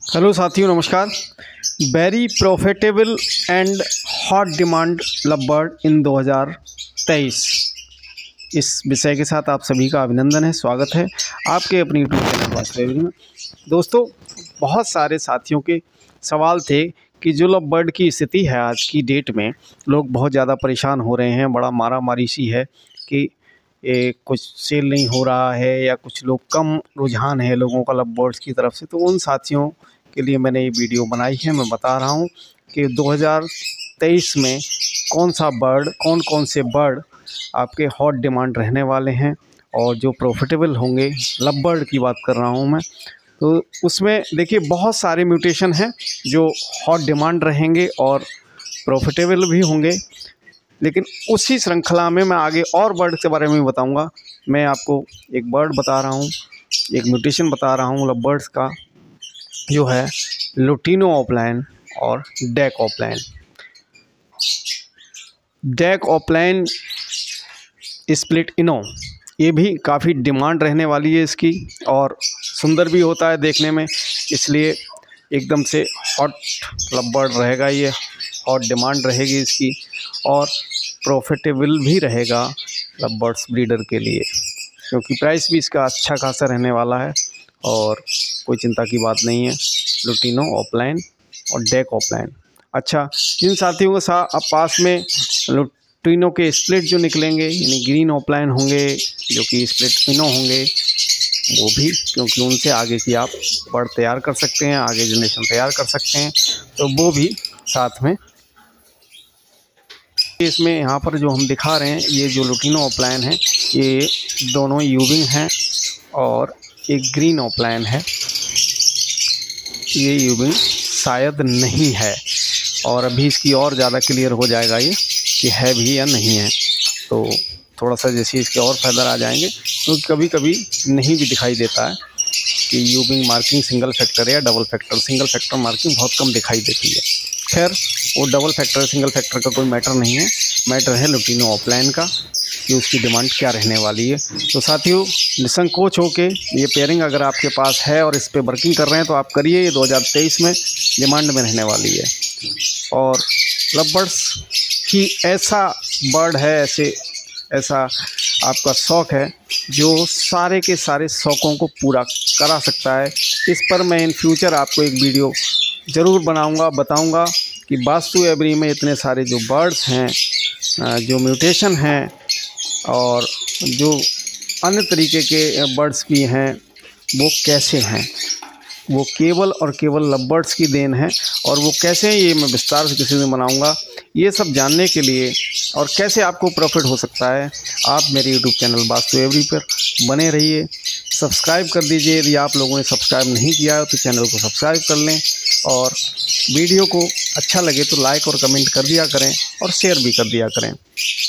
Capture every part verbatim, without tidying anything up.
Hello साथियों, नमस्कार। Very profitable and hot demand lovebird in दो हज़ार तेईस, इस विषय के साथ आप सभी का अभिनंदन है, स्वागत है आपके अपनी यूट्यूब चैनल वास्तविक में। दोस्तों, बहुत सारे साथियों के सवाल थे कि जो लवबर्ड की स्थिति है आज की डेट में, लोग बहुत ज़्यादा परेशान हो रहे हैं, बड़ा मारा मारी सी है कि ए, कुछ सेल नहीं हो रहा है या कुछ लोग कम रुझान है लोगों का लवबर्ड्स की तरफ से। तो उन साथियों के लिए मैंने ये वीडियो बनाई है। मैं बता रहा हूँ कि दो हज़ार तेईस में कौन सा बर्ड, कौन कौन से बर्ड आपके हॉट डिमांड रहने वाले हैं और जो प्रॉफिटेबल होंगे। लवबर्ड की बात कर रहा हूँ मैं, तो उसमें देखिए बहुत सारे म्यूटेशन हैं जो हॉट डिमांड रहेंगे और प्रॉफिटेबल भी होंगे। लेकिन उसी श्रृंखला में मैं आगे और बर्ड के बारे में बताऊंगा। मैं आपको एक बर्ड बता रहा हूँ, एक म्यूटेशन बता रहा हूँ लवबर्ड्स का, जो है लुटिनो ऑफलाइन और DEC opaline. DEC opaline split ino, ये भी काफ़ी डिमांड रहने वाली है इसकी और सुंदर भी होता है देखने में, इसलिए एकदम से हॉट लवबर्ड रहेगा ये। हॉट डिमांड रहेगी इसकी और प्रॉफिटेबल भी रहेगा लवबर्ड्स ब्रीडर के लिए, क्योंकि प्राइस भी इसका अच्छा खासा रहने वाला है और कोई चिंता की बात नहीं है। लुटिनो ऑफलाइन और डेक ऑफलाइन। अच्छा, जिन साथियों के साथ अब पास में लुटिनो के स्प्लिट जो निकलेंगे, यानी ग्रीन ऑफलाइन होंगे जो कि स्प्लिट इनो होंगे, वो भी, क्योंकि उनसे आगे की आप बर्ड तैयार कर सकते हैं, आगे जनरेशन तैयार कर सकते हैं, तो वो भी साथ में इसमें यहाँ पर जो हम दिखा रहे हैं, ये जो लुटिनो ऑफलाइन है, ये दोनों यूविंग हैं और एक ग्रीन ऑफलाइन है, ये यूविंग शायद नहीं है और अभी इसकी और ज़्यादा क्लियर हो जाएगा ये कि है भी या नहीं है। तो थोड़ा सा जैसे इसके और फैदर आ जाएंगे, क्योंकि तो कभी कभी नहीं भी दिखाई देता है कि यूविंग मार्किंग सिंगल फैक्टर या double factor. Single factor marking बहुत कम दिखाई देती है। खैर, वो डबल फैक्टर सिंगल फैक्टर का कोई मैटर नहीं है, मैटर है लुटिनो ऑफलाइन का कि उसकी डिमांड क्या रहने वाली है। तो साथियों, निसंकोच हो के ये पेयरिंग अगर आपके पास है और इस पे वर्किंग कर रहे हैं तो आप करिए। ये दो हज़ार तेईस में डिमांड में रहने वाली है और लवबर्ड्स ही ऐसा बर्ड है, ऐसे ऐसा आपका शौक़ है जो सारे के सारे शौक़ों को पूरा करा सकता है। इस पर मैं इन फ्यूचर आपको एक वीडियो ज़रूर बनाऊंगा, बताऊंगा कि वास्तु एवरी में इतने सारे जो बर्ड्स हैं, जो म्यूटेशन हैं और जो अन्य तरीके के बर्ड्स भी हैं, वो कैसे हैं। वो केवल और केवल लवबर्ड्स की देन है और वो कैसे हैं, ये मैं विस्तार से किसी दिन बनाऊंगा। ये सब जानने के लिए और कैसे आपको प्रॉफिट हो सकता है, आप मेरे यूट्यूब चैनल वास्तु एवरी पर बने रहिए। सब्सक्राइब कर दीजिए, यदि आप लोगों ने सब्सक्राइब नहीं किया है तो चैनल को सब्सक्राइब कर लें और वीडियो को अच्छा लगे तो लाइक और कमेंट कर दिया करें और शेयर भी कर दिया करें।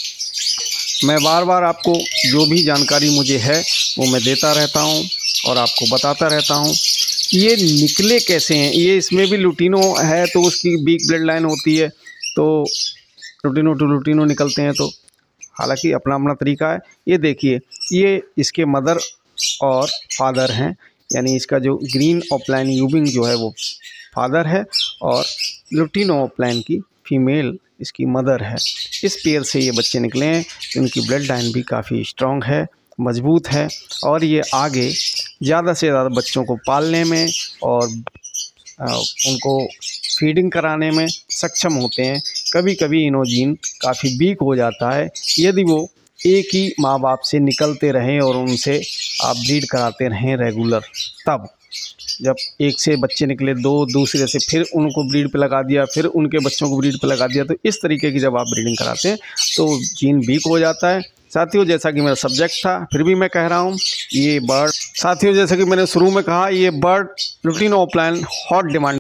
मैं बार बार आपको जो भी जानकारी मुझे है वो मैं देता रहता हूँ और आपको बताता रहता हूँ कि ये निकले कैसे हैं। ये इसमें भी लुटिनो है तो उसकी बिग ब्लड लाइन होती है, तो लुटिनो टू लुटिनो निकलते हैं, तो हालांकि अपना अपना तरीका है। ये देखिए, ये इसके मदर और फादर हैं, यानी इसका जो ग्रीन ऑफलाइन यूविंग जो है वो फादर है और लुटिनो ऑफलाइन की फीमेल इसकी मदर है। इस पेयर से ये बच्चे निकले हैं। इनकी ब्लड लाइन भी काफ़ी स्ट्रॉन्ग है, मजबूत है और ये आगे ज़्यादा से ज़्यादा बच्चों को पालने में और उनको फीडिंग कराने में सक्षम होते हैं। कभी कभी इनोजीन काफ़ी वीक हो जाता है, यदि वो एक ही माँ बाप से निकलते रहें और उनसे आप ब्रीड कराते रहें रेगुलर। तब जब एक से बच्चे निकले, दो दूसरे से फिर उनको ब्रीड पे लगा दिया, फिर उनके बच्चों को ब्रीड पे लगा दिया, तो इस तरीके की जब आप ब्रीडिंग कराते हैं तो जीन वीक हो जाता है। साथियों, जैसा कि मेरा सब्जेक्ट था, फिर भी मैं कह रहा हूँ, ये बर्ड साथियों जैसा कि मैंने शुरू में कहा, ये bird lutino opaline hot demand